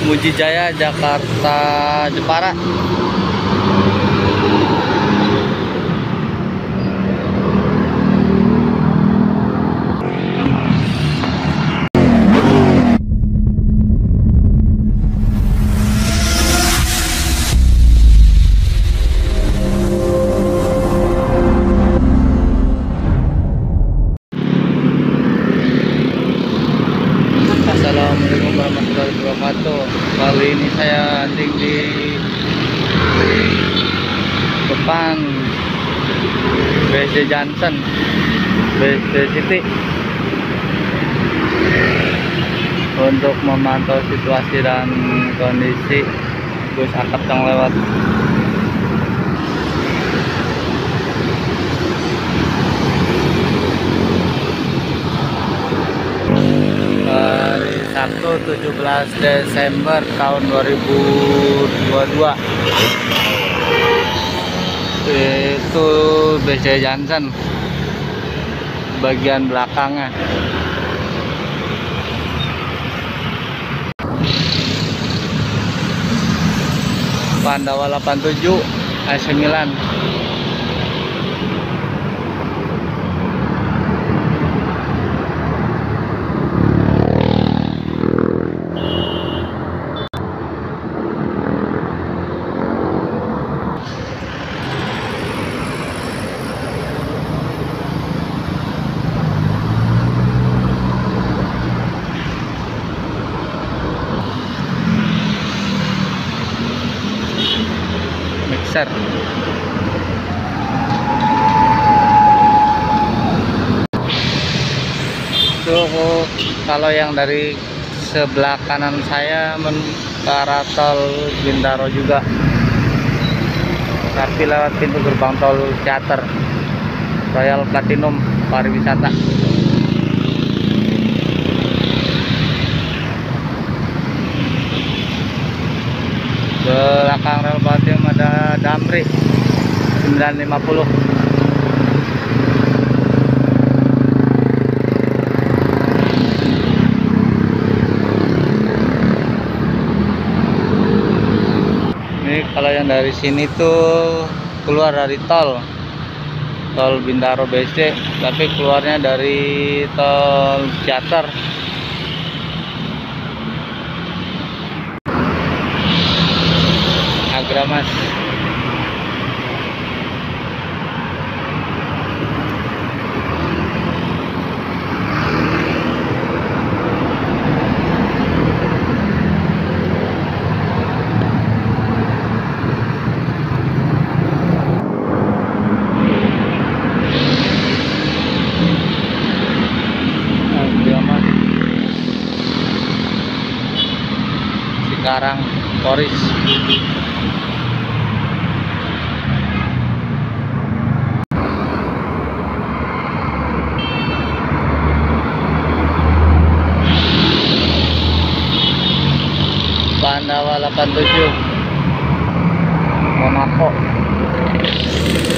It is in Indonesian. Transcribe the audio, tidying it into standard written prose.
Muji Jaya, Jakarta Jepara. Assalamualaikum warahmatullahi wabarakatuh. Kali ini saya hunting di depan BSD Johnson, BSD City, untuk memantau situasi dan kondisi bus akap yang lewat. Sabtu 17 Desember tahun 2022. Itu BSD Johnson bagian belakangnya. Pandawa 87 A9. Mixer. Itu kalau yang dari sebelah kanan saya ke arah tol Bintaro juga, tapi lewat pintu gerbang tol Ciater Royal Platinum Pariwisata. Belakang rel Platinum ada Damri 950. Ini kalau yang dari sini tuh keluar dari tol Bintaro BSD, tapi keluarnya dari tol Ciater. Agramas. Sekarang Poris. Pandawa 87 Monaco.